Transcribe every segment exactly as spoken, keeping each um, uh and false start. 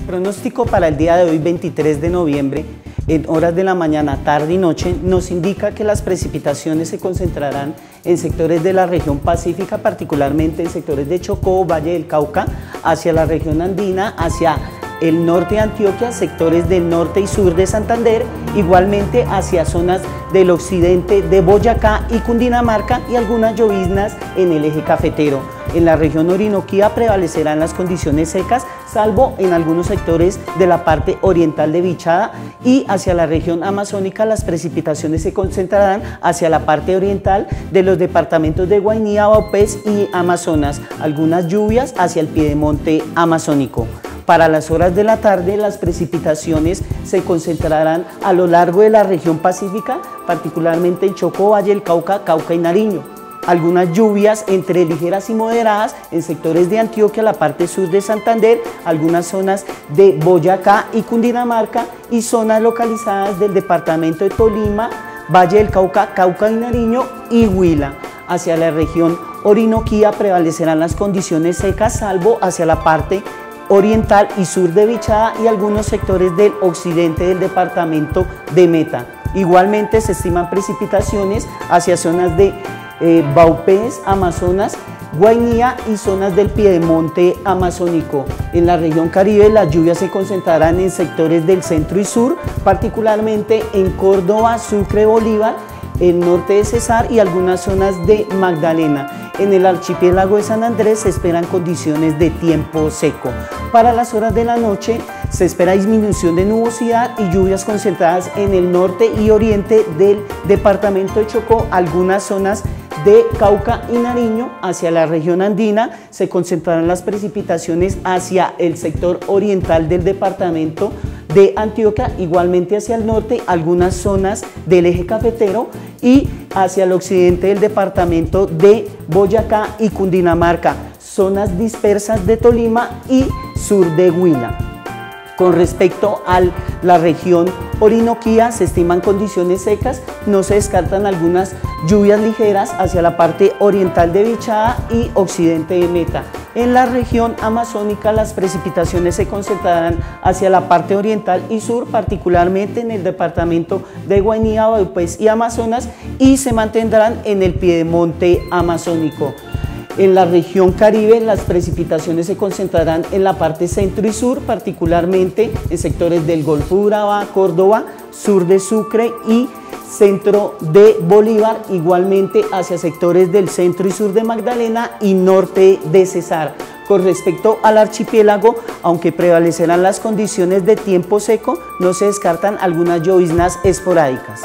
pronóstico para el día de hoy, veintitrés de noviembre, en horas de la mañana, tarde y noche, nos indica que las precipitaciones se concentrarán en sectores de la región pacífica, particularmente en sectores de Chocó, Valle del Cauca, hacia la región andina, hacia el norte de Antioquia, sectores del norte y sur de Santander, igualmente hacia zonas del occidente de Boyacá y Cundinamarca y algunas lloviznas en el eje cafetero. En la región Orinoquía prevalecerán las condiciones secas, salvo en algunos sectores de la parte oriental de Vichada, y hacia la región amazónica las precipitaciones se concentrarán hacia la parte oriental de los departamentos de Guainía, Vaupés y Amazonas, algunas lluvias hacia el piedemonte amazónico. Para las horas de la tarde, las precipitaciones se concentrarán a lo largo de la región pacífica, particularmente en Chocó, Valle del Cauca, Cauca y Nariño. Algunas lluvias entre ligeras y moderadas en sectores de Antioquia, la parte sur de Santander, algunas zonas de Boyacá y Cundinamarca y zonas localizadas del departamento de Tolima, Valle del Cauca, Cauca y Nariño y Huila. Hacia la región Orinoquía prevalecerán las condiciones secas, salvo hacia la parte oriental y sur de Vichada y algunos sectores del occidente del departamento de Meta. Igualmente se estiman precipitaciones hacia zonas de eh, Vaupés, Amazonas, Guainía y zonas del piedemonte amazónico. En la región Caribe las lluvias se concentrarán en sectores del centro y sur, particularmente en Córdoba, Sucre, Bolívar, el norte de Cesar y algunas zonas de Magdalena. En el archipiélago de San Andrés se esperan condiciones de tiempo seco. Para las horas de la noche se espera disminución de nubosidad y lluvias concentradas en el norte y oriente del departamento de Chocó, algunas zonas de Cauca y Nariño. Hacia la región andina se concentrarán las precipitaciones hacia el sector oriental del departamento de Antioquia, igualmente hacia el norte, algunas zonas del eje cafetero y hacia el occidente del departamento de Boyacá y Cundinamarca, zonas dispersas de Tolima y sur de Huila. Con respecto a la región Orinoquía, se estiman condiciones secas, no se descartan algunas lluvias ligeras hacia la parte oriental de Vichada y occidente de Meta. En la región amazónica las precipitaciones se concentrarán hacia la parte oriental y sur, particularmente en el departamento de Guainía, Vaupés y Amazonas, y se mantendrán en el piedemonte amazónico. En la región Caribe las precipitaciones se concentrarán en la parte centro y sur, particularmente en sectores del Golfo de Urabá, Córdoba, sur de Sucre y centro de Bolívar, igualmente hacia sectores del centro y sur de Magdalena y norte de Cesar. Con respecto al archipiélago, aunque prevalecerán las condiciones de tiempo seco, no se descartan algunas lloviznas esporádicas.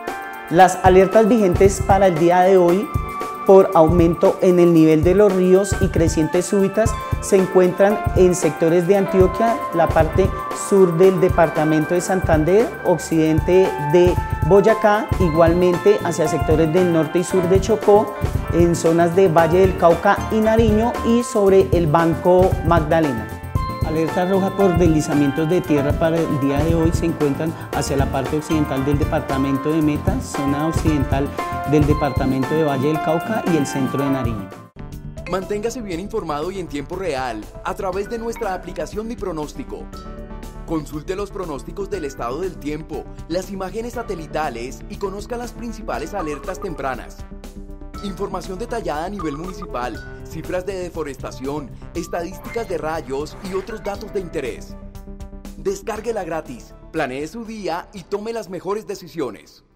Las alertas vigentes para el día de hoy por aumento en el nivel de los ríos y crecientes súbitas se encuentran en sectores de Antioquia, la parte sur del departamento de Santander, occidente de Boyacá, igualmente hacia sectores del norte y sur de Chocó, en zonas de Valle del Cauca y Nariño y sobre el Banco Magdalena. Alerta roja por deslizamientos de tierra para el día de hoy se encuentran hacia la parte occidental del departamento de Meta, zona occidental del departamento de Valle del Cauca y el centro de Nariño. Manténgase bien informado y en tiempo real a través de nuestra aplicación Mi Pronóstico. Consulte los pronósticos del estado del tiempo, las imágenes satelitales y conozca las principales alertas tempranas. Información detallada a nivel municipal, cifras de deforestación, estadísticas de rayos y otros datos de interés. Descárguela gratis, planee su día y tome las mejores decisiones.